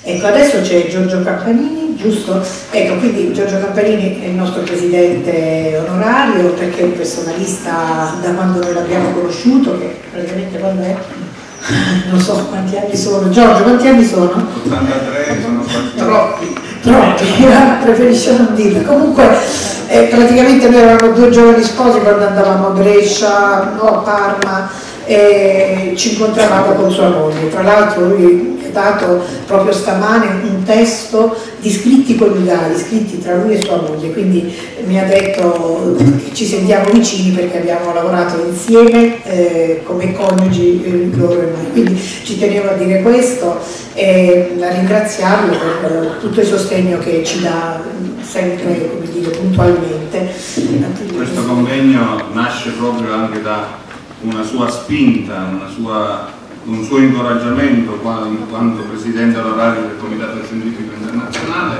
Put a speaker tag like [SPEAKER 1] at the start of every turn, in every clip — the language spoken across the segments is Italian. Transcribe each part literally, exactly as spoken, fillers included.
[SPEAKER 1] Ecco, adesso c'è Giorgio Campanini, giusto? Ecco, quindi Giorgio Campanini è il nostro presidente onorario, perché è un personalista da quando noi l'abbiamo conosciuto, che praticamente quando è, non so quanti anni sono. Giorgio, quanti anni sono?
[SPEAKER 2] ottantatré, sono troppi.
[SPEAKER 1] Troppi, preferisce non dirlo. Comunque, eh, praticamente noi eravamo due giovani sposi quando andavamo a Brescia, no, a Parma, e ci incontravamo con sua moglie. Tra l'altro lui ha dato proprio stamane un testo di scritti coniugali, scritti tra lui e sua moglie, quindi mi ha detto che ci sentiamo vicini perché abbiamo lavorato insieme eh, come coniugi eh, loro e noi, quindi ci tenevo a dire questo e a ringraziarlo per tutto il sostegno che ci dà sempre, come dire, puntualmente.
[SPEAKER 2] Questo convegno nasce proprio anche da una sua spinta, una sua, un suo incoraggiamento quando, quando presidente onorario del Comitato Scientifico Internazionale.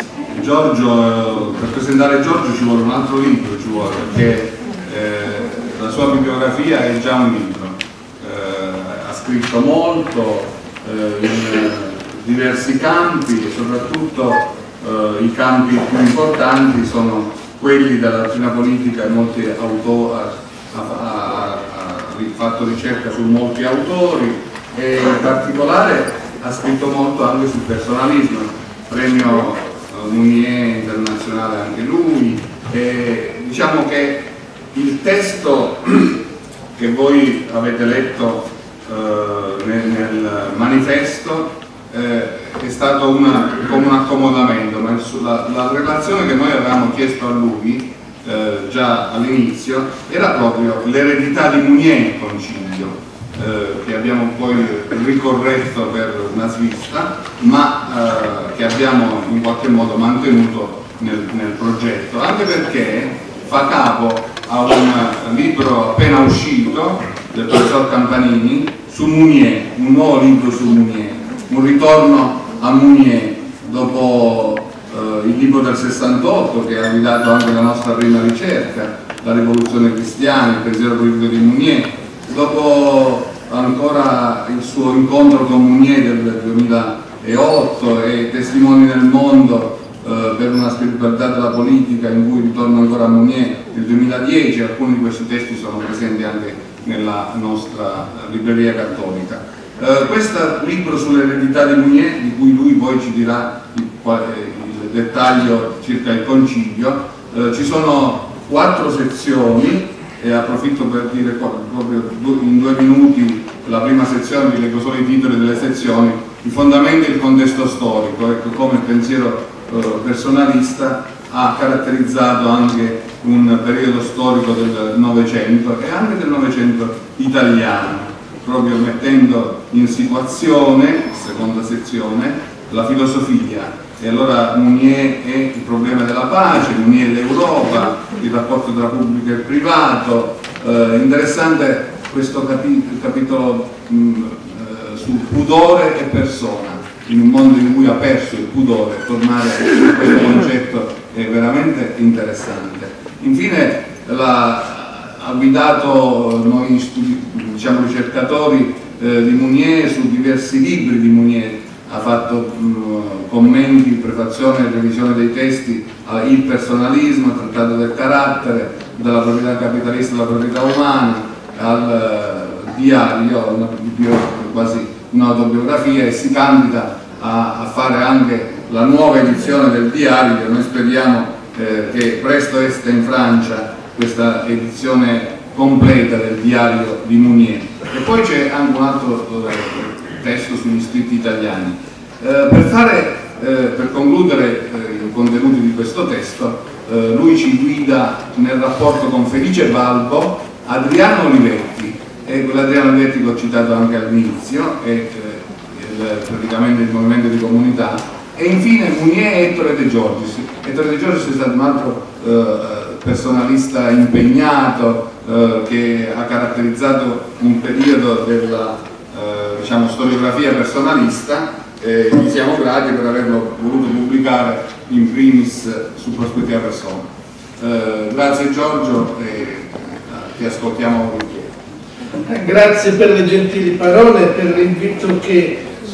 [SPEAKER 2] Giorgio, per presentare Giorgio ci vuole un altro libro, ci vuole, perché eh, la sua bibliografia è già un libro, eh, ha scritto molto eh, in diversi campi e soprattutto eh, i campi più importanti sono quelli della dottrina politica e molti autori. Ha, ha, fatto ricerca su molti autori e in particolare ha scritto molto anche sul personalismo, premio Mounier internazionale anche lui, e diciamo che il testo che voi avete letto eh, nel, nel manifesto eh, è stato una, come un accomodamento, ma la, la relazione che noi avevamo chiesto a lui Eh, già all'inizio era proprio l'eredità di Mounier Concilio, eh, che abbiamo poi ricorretto per una svista, ma eh, che abbiamo in qualche modo mantenuto nel, nel progetto, anche perché fa capo a un libro appena uscito del professor Campanini su Mounier, un nuovo libro su Mounier, un ritorno a Mounier dopo Uh, il libro del sessantotto, che ha guidato anche la nostra prima ricerca, la rivoluzione cristiana, il pensiero politico di Mounier, dopo ancora il suo incontro con Mounier del duemilaotto e Testimoni nel mondo uh, per una spiritualità della politica, in cui ritorno ancora a Mounier nel duemiladieci. Alcuni di questi testi sono presenti anche nella nostra libreria cattolica. Uh, questo libro sull'eredità di Mounier, di cui lui poi ci dirà il, il dettaglio circa il concilio, eh, ci sono quattro sezioni e approfitto per dire proprio in due minuti la prima sezione, vi leggo solo i titoli delle sezioni: i fondamenti e il contesto storico, ecco come il pensiero eh, personalista ha caratterizzato anche un periodo storico del Novecento e anche del Novecento italiano, proprio mettendo in situazione, seconda sezione, la filosofia. E allora Mounier è il problema della pace, Mounier è l'Europa, il rapporto tra pubblico e privato. Eh, interessante questo capi capitolo mh, eh, sul pudore e persona, in un mondo in cui ha perso il pudore, tornare a questo concetto è veramente interessante. Infine la, ha guidato noi studi, diciamo, ricercatori eh, di Mounier su diversi libri di Mounier, ha fatto mh, commenti, prefazione e revisione dei testi al Il personalismo, al Trattato del carattere, dalla proprietà capitalista alla proprietà umana, al uh, diario, una, quasi un'autobiografia, e si candida a, a fare anche la nuova edizione del diario, che noi speriamo eh, che presto esca in Francia questa edizione completa del diario di Mounier. E poi c'è anche un altro eh, testo sugli scritti italiani. Eh, per, fare, eh, per concludere eh, i contenuti di questo testo, eh, lui ci guida nel rapporto con Felice Balbo, Adriano Olivetti, e quell'Adriano Olivetti che ho citato anche all'inizio, e eh, il, praticamente il movimento di comunità, e infine Mounier e Ettore De Giorgis. Ettore De Giorgis è stato un altro eh, personalista impegnato eh, che ha caratterizzato un periodo della Eh, diciamo, storiografia personalista, e gli siamo grati per averlo voluto pubblicare in primis su Prospettiva Persona. Eh, grazie Giorgio, e eh, ti ascoltiamo volentieri.
[SPEAKER 3] Grazie per le gentili parole e per l'invito che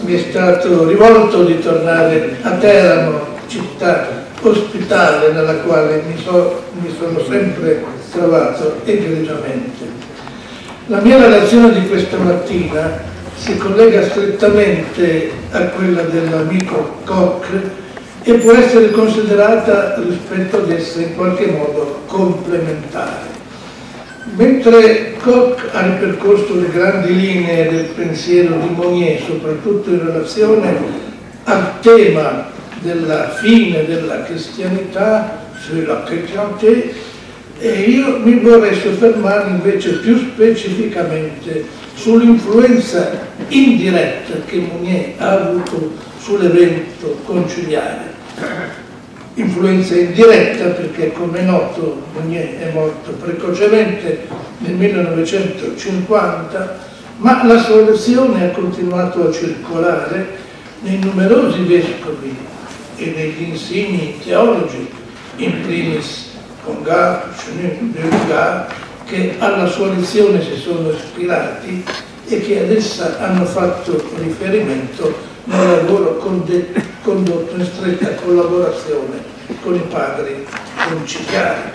[SPEAKER 3] mi è stato rivolto di tornare a Teramo, città ospitale nella quale mi, so, mi sono sempre trovato egregiamente. La mia relazione di questa mattina si collega strettamente a quella dell'amico Koch e può essere considerata rispetto ad essa in qualche modo complementare. Mentre Koch ha ripercorso le grandi linee del pensiero di Monnier, soprattutto in relazione al tema della fine della cristianità, sulla chrétienté, e io mi vorrei soffermare invece più specificamente sull'influenza indiretta che Monnier ha avuto sull'evento conciliare. Influenza indiretta perché, come è noto, Monnier è morto precocemente nel millenovecentocinquanta, ma la sua lezione ha continuato a circolare nei numerosi vescovi e negli insigni teologi, in primis Congar, Chenin, che alla sua lezione si sono ispirati e che ad essa hanno fatto riferimento nel lavoro condotto in stretta collaborazione con i padri conciliari.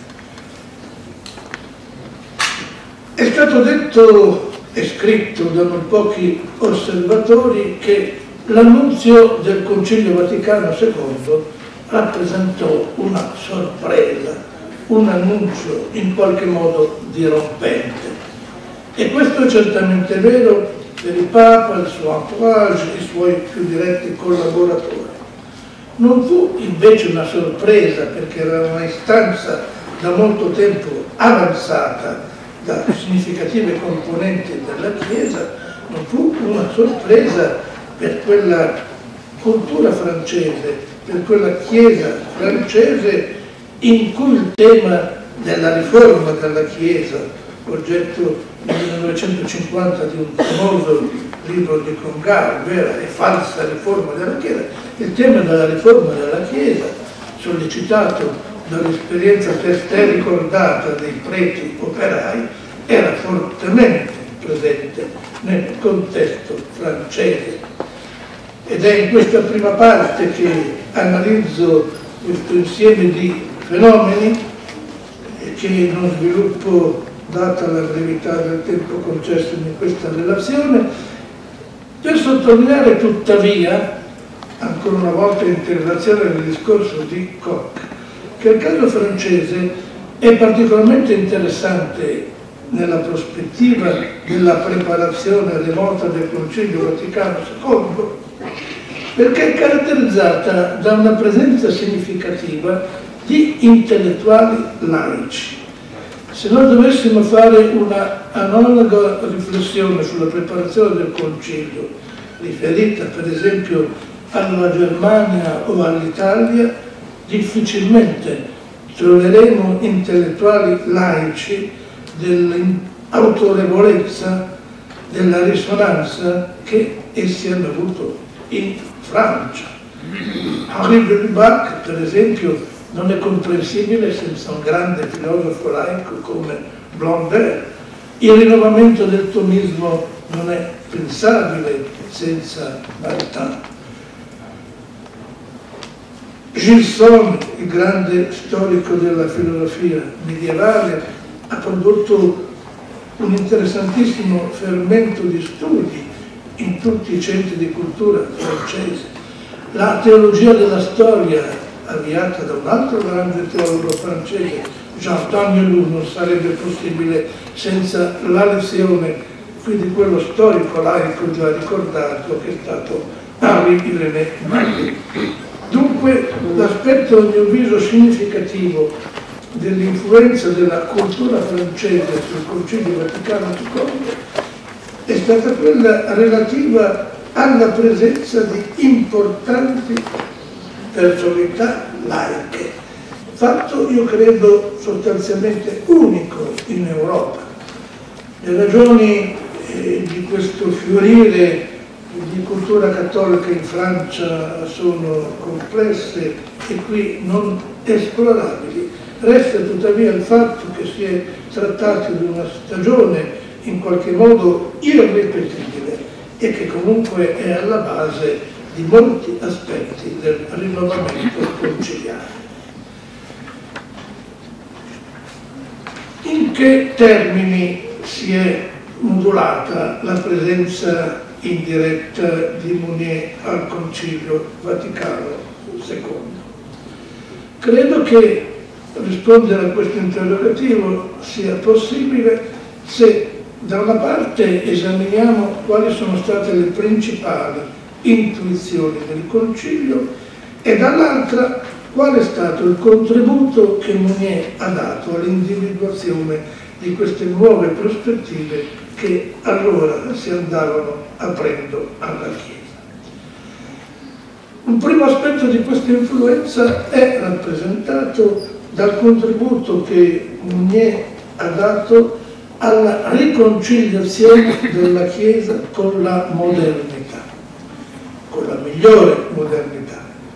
[SPEAKER 3] È stato detto e scritto da non pochi osservatori che l'annunzio del Concilio Vaticano secondo rappresentò una sorpresa, un annuncio in qualche modo dirompente. E questo è certamente vero per il Papa, il suo entourage, i suoi più diretti collaboratori. Non fu invece una sorpresa perché era una istanza da molto tempo avanzata da significative componenti della Chiesa, non fu una sorpresa per quella cultura francese, per quella Chiesa francese in cui il tema della riforma della Chiesa, oggetto nel millenovecentocinquanta di un famoso libro di Congar, vera e falsa riforma della Chiesa, il tema della riforma della Chiesa, sollecitato dall'esperienza testé ricordata dei preti operai, era fortemente presente nel contesto francese. Ed è in questa prima parte che analizzo questo insieme di fenomeni che non sviluppo data la brevità del tempo concessomi in questa relazione, per sottolineare tuttavia, ancora una volta in relazione al discorso di Koch, che il caso francese è particolarmente interessante nella prospettiva della preparazione remota del Concilio Vaticano secondo, perché è caratterizzata da una presenza significativa di intellettuali laici. Se noi dovessimo fare una analoga riflessione sulla preparazione del Concilio, riferita per esempio alla Germania o all'Italia, difficilmente troveremo intellettuali laici dell'autorevolezza, della risonanza che essi hanno avuto in Francia. Henri de Lubac, per esempio, non è comprensibile senza un grande filosofo laico come Blondel. Il rinnovamento del tomismo non è pensabile senza Maritain. Gilson, il grande storico della filosofia medievale, ha prodotto un interessantissimo fermento di studi in tutti i centri di cultura francesi. La teologia della storia, avviata da un altro grande teologo francese, Jean Danielou, non sarebbe possibile senza la lezione qui di quello storico laico già ricordato che è stato Henri-Irénée Magny. Dunque l'aspetto a mio avviso significativo dell'influenza della cultura francese sul Concilio Vaticano secondo è stata quella relativa alla presenza di importanti personalità laiche, fatto io credo sostanzialmente unico in Europa. Le ragioni eh, di questo fiorire di cultura cattolica in Francia sono complesse e qui non esplorabili. Resta tuttavia il fatto che si è trattato di una stagione in qualche modo irripetibile e che comunque è alla base di molti aspetti del rinnovamento conciliare. In che termini si è modulata la presenza indiretta di Mounier al Concilio Vaticano secondo? Credo che rispondere a questo interrogativo sia possibile se da una parte esaminiamo quali sono state le principali intuizioni del Concilio e dall'altra qual è stato il contributo che Mounier ha dato all'individuazione di queste nuove prospettive che allora si andavano aprendo alla Chiesa. Un primo aspetto di questa influenza è rappresentato dal contributo che Mounier ha dato alla riconciliazione della Chiesa con la modernità, con la migliore modernità.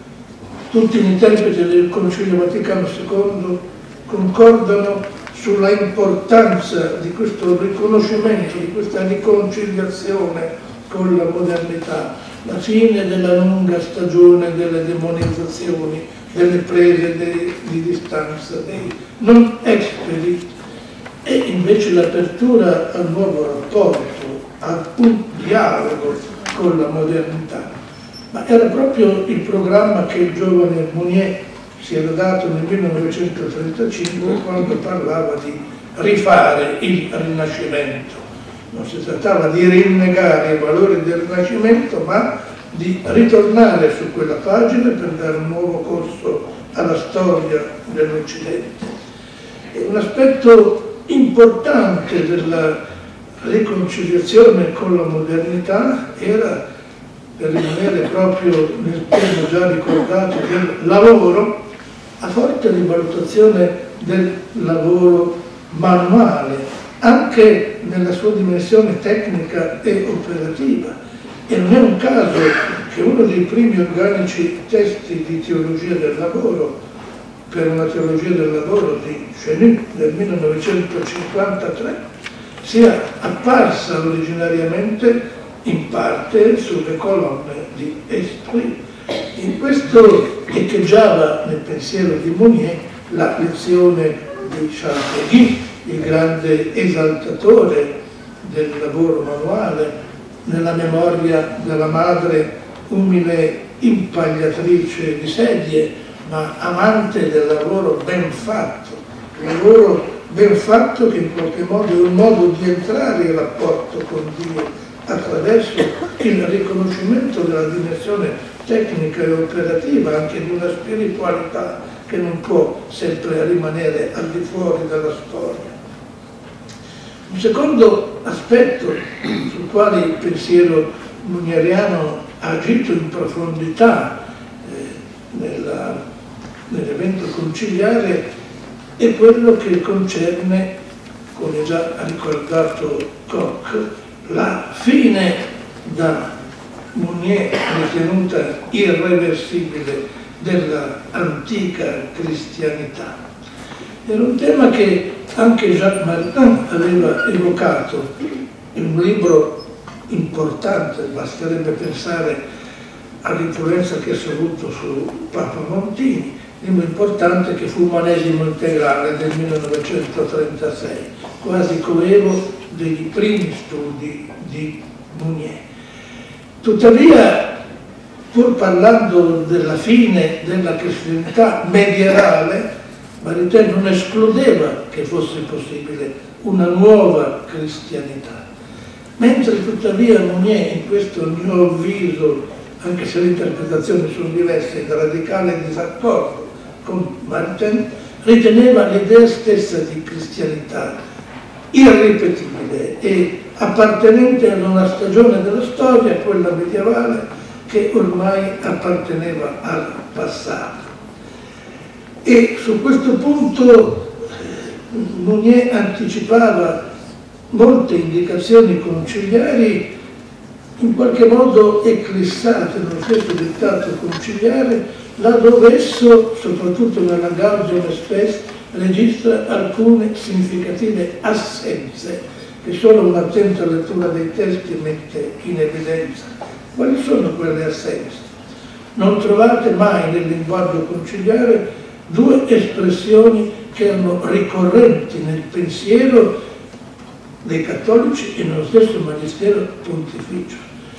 [SPEAKER 3] Tutti gli interpreti del Concilio Vaticano secondo concordano sulla importanza di questo riconoscimento, di questa riconciliazione con la modernità, la fine della lunga stagione delle demonizzazioni, delle prese de, di distanza, dei non esperi, e invece l'apertura al nuovo rapporto, a un dialogo con la modernità. Ma era proprio il programma che il giovane Mounier si era dato nel millenovecentotrentacinque quando parlava di rifare il Rinascimento. Non si trattava di rinnegare i valori del Rinascimento, ma di ritornare su quella pagina per dare un nuovo corso alla storia dell'Occidente. E un aspetto importante della riconciliazione con la modernità era, per rimanere proprio nel tema già ricordato del lavoro, a forte rivalutazione del lavoro manuale, anche nella sua dimensione tecnica e operativa. E non è un caso che uno dei primi organici testi di teologia del lavoro, per una teologia del lavoro di Chenu del millenovecentocinquantatré, sia apparsa originariamente in parte sulle colonne di Esprit. In questo echeggiava nel pensiero di Mounier la lezione di Charles Péguy, il grande esaltatore del lavoro manuale, nella memoria della madre umile impagliatrice di sedie, ma amante del lavoro ben fatto, il lavoro ben fatto che in qualche modo è un modo di entrare in rapporto con Dio attraverso il riconoscimento della dimensione tecnica e operativa, anche di una spiritualità che non può sempre rimanere al di fuori della storia. Un secondo aspetto sul quale il pensiero mounieriano ha agito in profondità eh, nell'evento conciliare è quello che concerne, come già ha ricordato Koch, la fine da Mounier ritenuta irreversibile della antica cristianità. Era un tema che anche Jacques Maritain aveva evocato in un libro importante, basterebbe pensare all'influenza che ha avuto su Papa Montini, un libro importante che fu Umanesimo integrale del millenovecentotrentasei, quasi coevo degli primi studi di Mounier. Tuttavia, pur parlando della fine della cristianità medievale, Maritain non escludeva che fosse possibile una nuova cristianità. Mentre tuttavia Mounier, in questo a mio avviso, anche se le interpretazioni sono diverse, in radicale disaccordo con Maritain, riteneva l'idea stessa di cristianità irripetibile e appartenente ad una stagione della storia, quella medievale, che ormai apparteneva al passato. E su questo punto Mounier anticipava molte indicazioni conciliari in qualche modo eclissate nello stesso dettato conciliare, laddove esso, soprattutto nella Gaudium et Spes, registra alcune significative assenze che solo un'attenta lettura dei testi mette in evidenza. Quali sono quelle assenze? Non trovate mai nel linguaggio conciliare due espressioni che erano ricorrenti nel pensiero dei cattolici e nello stesso magistero pontificio.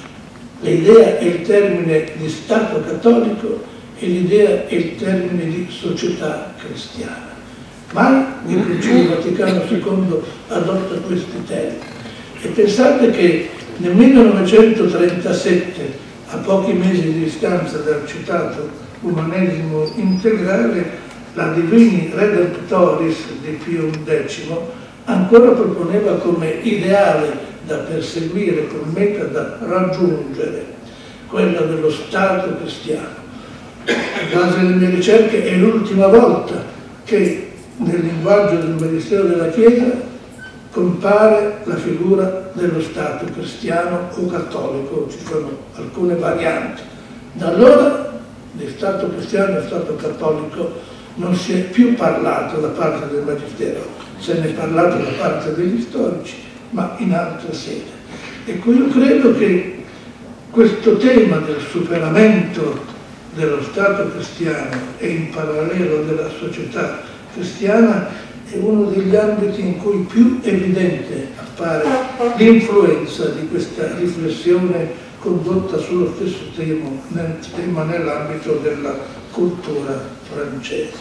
[SPEAKER 3] L'idea e il termine di Stato cattolico e l'idea e il termine di società cristiana. Mai il Concilio Vaticano secondo adotta questi termini. E pensate che nel millenovecentotrentasette, a pochi mesi di distanza dal citato umanesimo integrale, la Divini Redemptoris di Pio undicesimo ancora proponeva come ideale da perseguire, come meta da raggiungere, quella dello Stato cristiano. In base alle mie ricerche è l'ultima volta che nel linguaggio del Magistero della Chiesa compare la figura dello Stato cristiano o cattolico, ci sono alcune varianti. Da allora di Stato cristiano e Stato cattolico non si è più parlato da parte del Magistero, se ne è parlato da parte degli storici, ma in altre sedi. Ecco, io credo che questo tema del superamento dello Stato cristiano e in parallelo della società cristiana è uno degli ambiti in cui più evidente appare l'influenza di questa riflessione condotta sullo stesso tema, nel, tema nell'ambito della cultura francese.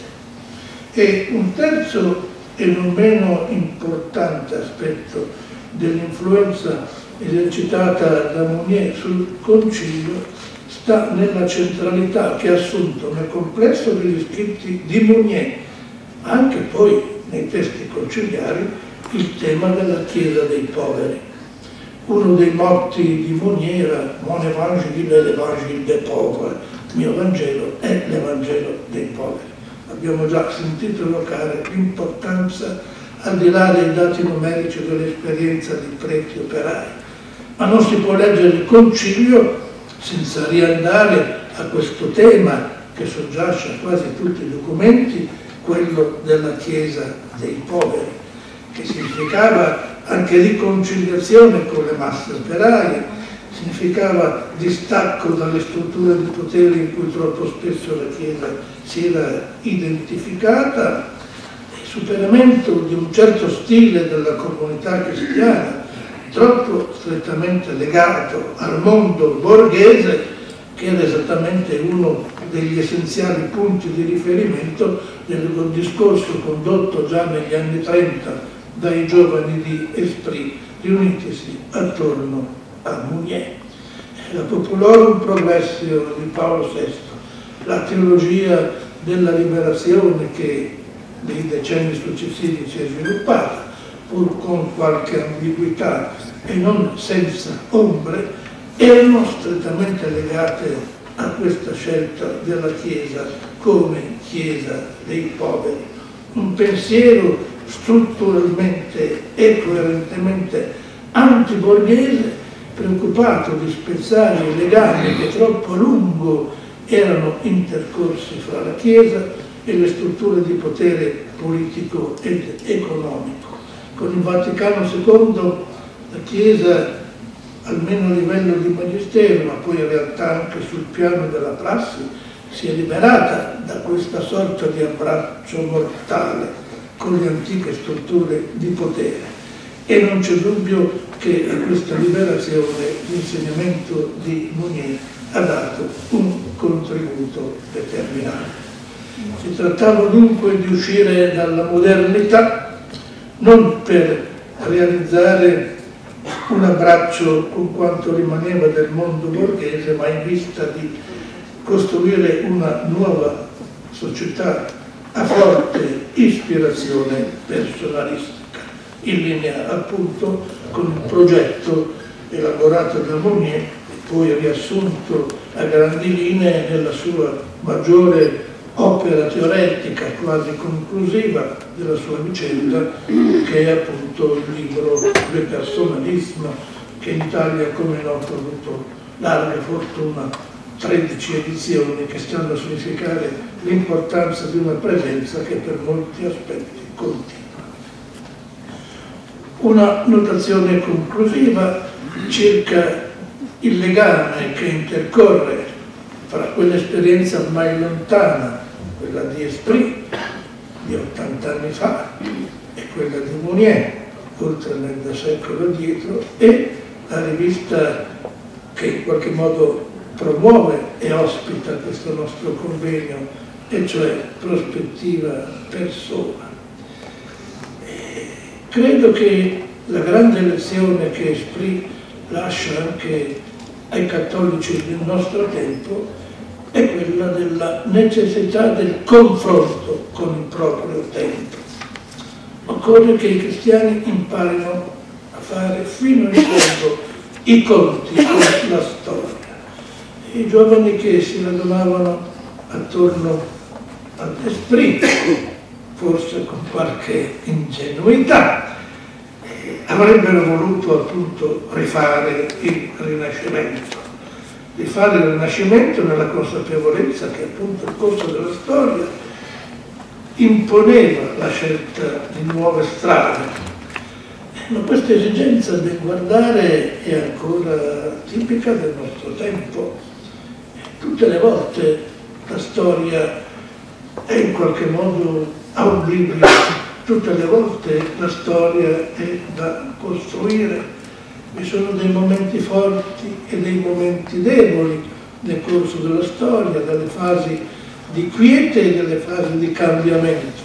[SPEAKER 3] E un terzo e non meno importante aspetto dell'influenza esercitata da Mounier sul Concilio sta nella centralità che ha assunto nel complesso degli scritti di Mounier, anche poi nei testi conciliari, il tema della Chiesa dei poveri. Uno dei motti di Mounier era Mon Évangile è l'Evangile des pauvres, il mio Vangelo è l'Evangelo dei poveri. Abbiamo già sentito evocare l'importanza, al di là dei dati numerici, dell'esperienza di preti operai. Ma non si può leggere il Concilio senza riandare a questo tema che soggiace a quasi tutti i documenti, quello della Chiesa dei poveri, che significava anche riconciliazione con le masse operaie, significava distacco dalle strutture di potere in cui troppo spesso la Chiesa si era identificata, e superamento di un certo stile della comunità cristiana, troppo strettamente legato al mondo borghese, che era esattamente uno degli essenziali punti di riferimento del discorso condotto già negli anni trenta dai giovani di Esprit riunitisi attorno a Mounier. La Populorum Progressio di Paolo sesto, la teologia della liberazione che nei decenni successivi si è sviluppata, pur con qualche ambiguità e non senza ombre, erano strettamente legate a questa scelta della Chiesa come Chiesa dei poveri. Un pensiero strutturalmente e coerentemente antiborghese, preoccupato di spezzare i legami che troppo a lungo erano intercorsi fra la Chiesa e le strutture di potere politico ed economico. Con il Vaticano secondo la Chiesa, almeno a livello di magistero, ma poi in realtà anche sul piano della prassi, si è liberata da questa sorta di abbraccio mortale con le antiche strutture di potere. E non c'è dubbio che a questa liberazione l'insegnamento di Mounier ha dato un contributo determinante. Si trattava dunque di uscire dalla modernità non per realizzare un abbraccio con quanto rimaneva del mondo borghese, ma in vista di costruire una nuova società a forte ispirazione personalistica, in linea appunto con il progetto elaborato da Mounier e poi riassunto a grandi linee nella sua maggiore opera teoretica quasi conclusiva della sua vicenda, che è appunto il libro Le Personnalisme, che in Italia, come è noto, ha avuto larga fortuna, tredici edizioni che stanno a significare l'importanza di una presenza che per molti aspetti continua. una notazione conclusiva circa il legame che intercorre fra quell'esperienza ormai lontana, quella di Esprit di ottanta anni fa, e quella di Mounier, oltre mezzo secolo dietro, e la rivista che in qualche modo promuove e ospita questo nostro convegno, e cioè Prospettiva Persona. E credo che la grande lezione che Esprit lascia anche ai cattolici del nostro tempo è quella della necessità del confronto con il proprio tempo. Occorre che i cristiani imparino a fare fino in fondo i conti con la storia. I giovani che si radunavano attorno all'Esprit, forse con qualche ingenuità, avrebbero voluto appunto rifare il Rinascimento. Rifare il Rinascimento nella consapevolezza che appunto il corso della storia imponeva la scelta di nuove strade. Ma questa esigenza del guardare è ancora tipica del nostro tempo. Tutte le volte la storia è in qualche modo a un bivio, tutte le volte la storia è da costruire. Vi sono dei momenti forti e dei momenti deboli nel corso della storia, delle fasi di quiete e delle fasi di cambiamento.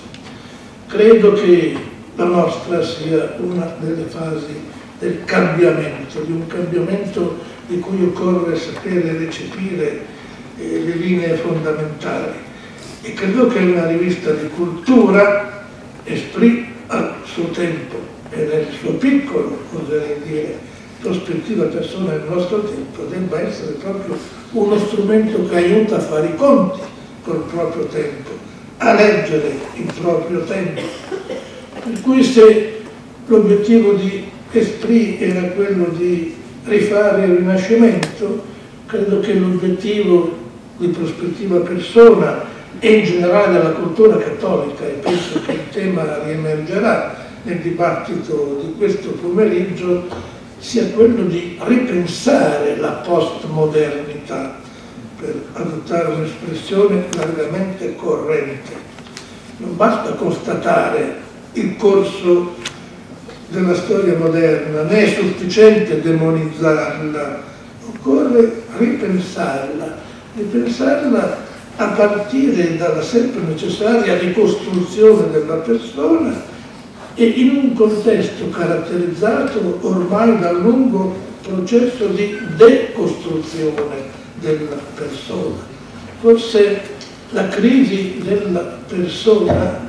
[SPEAKER 3] Credo che la nostra sia una delle fasi del cambiamento, di un cambiamento di cui occorre sapere recepire eh, le linee fondamentali. E credo che una rivista di cultura, Esprit al suo tempo e nel suo piccolo, oserei dire, Prospettiva Persona nel nostro tempo, debba essere proprio uno strumento che aiuta a fare i conti col proprio tempo, a leggere il proprio tempo. Per cui se l'obiettivo di Esprit era quello di rifare il Rinascimento, credo che l'obiettivo di Prospettiva Persona e in generale della cultura cattolica, e penso che il tema riemergerà nel dibattito di questo pomeriggio, sia quello di ripensare la postmodernità, per adottare un'espressione largamente corrente. Non basta constatare il corso della storia moderna, né è sufficiente demonizzarla, occorre ripensarla, ripensarla a partire dalla sempre necessaria ricostruzione della persona e in un contesto caratterizzato ormai dal lungo processo di decostruzione della persona. Forse la crisi della persona,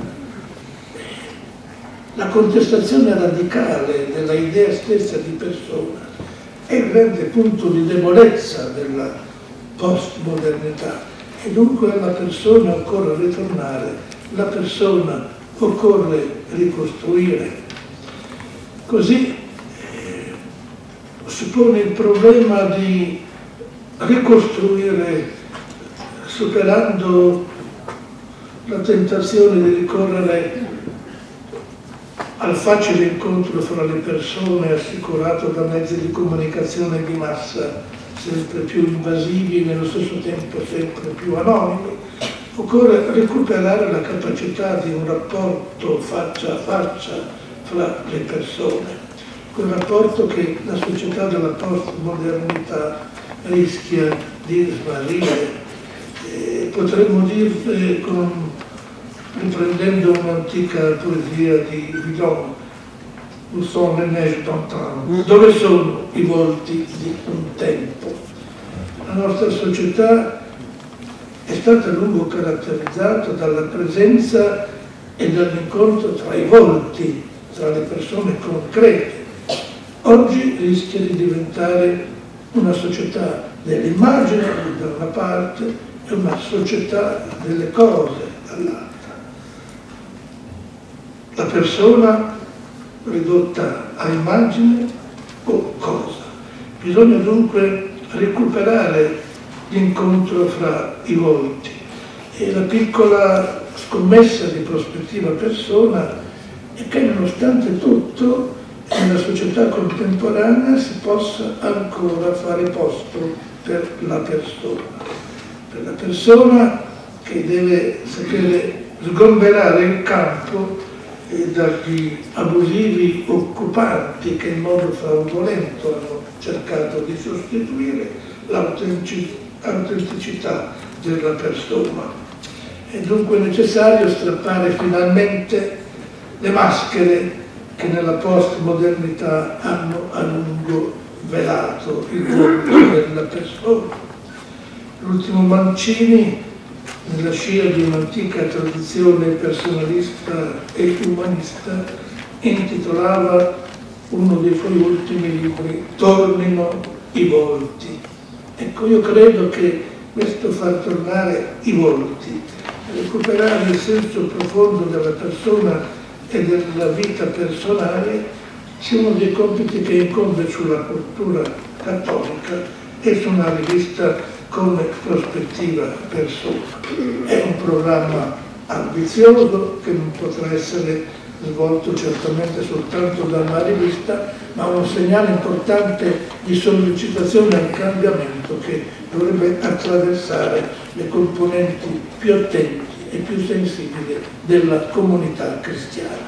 [SPEAKER 3] la contestazione radicale della idea stessa di persona, è il grande punto di debolezza della postmodernità. E dunque alla persona occorre ritornare, la persona occorre ricostruire. Così eh, si pone il problema di ricostruire superando la tentazione di ricorrere al facile incontro fra le persone assicurato da mezzi di comunicazione di massa sempre più invasivi e nello stesso tempo sempre più anonimi. Occorre recuperare la capacità di un rapporto faccia a faccia fra le persone, quel rapporto che la società della postmodernità rischia di smarrire. Eh, potremmo dire, con, riprendendo un'antica poesia di Villon, où sont les neiges d'antan, dove sono i volti di un tempo. La nostra società è stata a lungo caratterizzata dalla presenza e dall'incontro tra i volti, tra le persone concrete. Oggi rischia di diventare una società dell'immagine da una parte e una società delle cose dall'altra. La persona ridotta a immagine o cosa. Bisogna dunque recuperare l'incontro fra i volti e la piccola scommessa di Prospettiva Persona è che nonostante tutto eh, nella società contemporanea si possa ancora fare posto per la persona, per la persona che deve sapere sgomberare il campo dagli abusivi occupanti che in modo fraudolento hanno cercato di sostituire l'autenticità della persona. È dunque necessario strappare finalmente le maschere che nella postmodernità hanno a lungo velato il volto della persona. L'ultimo Mancini, nella scia di un'antica tradizione personalista e umanista, intitolava uno dei suoi ultimi libri "Tornino i volti". Ecco, io credo che questo far tornare i volti, recuperare il senso profondo della persona e della vita personale, sia uno dei compiti che incombe sulla cultura cattolica e su una rivista come prospettiva persona. È un programma ambizioso che non potrà essere svolto certamente soltanto da una rivista, ma un segnale importante di sollecitazione al cambiamento che dovrebbe attraversare le componenti più attenti e più sensibili della comunità cristiana.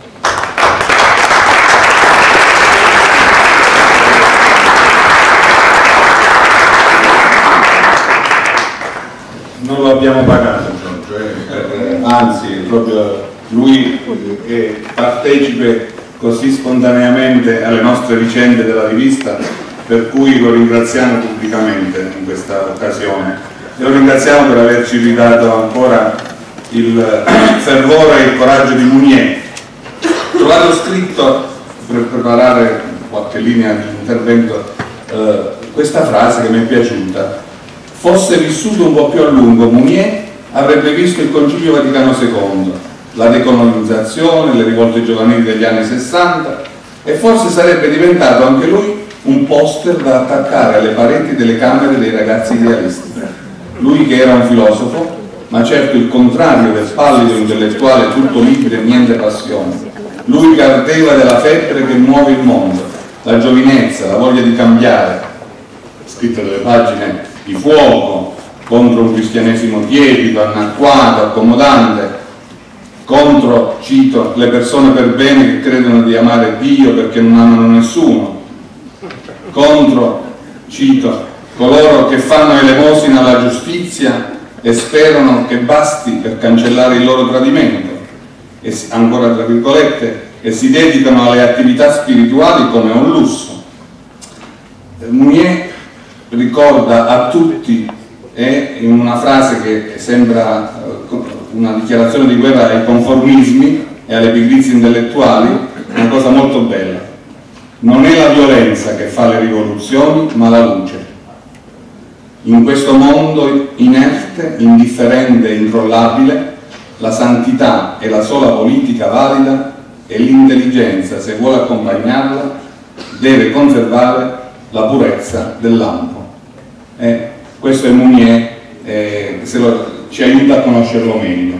[SPEAKER 2] Non lo abbiamo pagato Giorgio, eh, eh, anzi proprio lui che partecipe così spontaneamente alle nostre vicende della rivista, per cui lo ringraziamo pubblicamente in questa occasione e lo ringraziamo per averci ridato ancora il fervore e il coraggio di Mounier. Ho trovato scritto, per preparare qualche linea di intervento, eh, questa frase che mi è piaciuta: fosse vissuto un po' più a lungo, Mounier avrebbe visto il Concilio Vaticano secondo, la decolonizzazione, le rivolte giovanili degli anni sessanta, e forse sarebbe diventato anche lui un poster da attaccare alle pareti delle camere dei ragazzi idealisti. Lui che era un filosofo, ma certo il contrario del pallido intellettuale tutto liquido e niente passione. Lui che ardeva della febbre che muove il mondo, la giovinezza, la voglia di cambiare. Scritto delle pagine di fuoco contro un cristianesimo tiepido, anacquato, accomodante, contro, cito, le persone per bene che credono di amare Dio perché non amano nessuno, contro, cito, coloro che fanno elemosina alla giustizia e sperano che basti per cancellare il loro tradimento, e ancora tra virgolette, e si dedicano alle attività spirituali come a un lusso. Mounier ricorda a tutti, e in una frase che sembra una dichiarazione di guerra ai conformismi e alle pigrizie intellettuali, una cosa molto bella: non è la violenza che fa le rivoluzioni, ma la luce. In questo mondo inerte, indifferente e incrollabile, la santità è la sola politica valida e l'intelligenza, se vuole accompagnarla, deve conservare la purezza del lampo. Eh, questo è Mounier, eh, se lo, ci aiuta a conoscerlo meglio.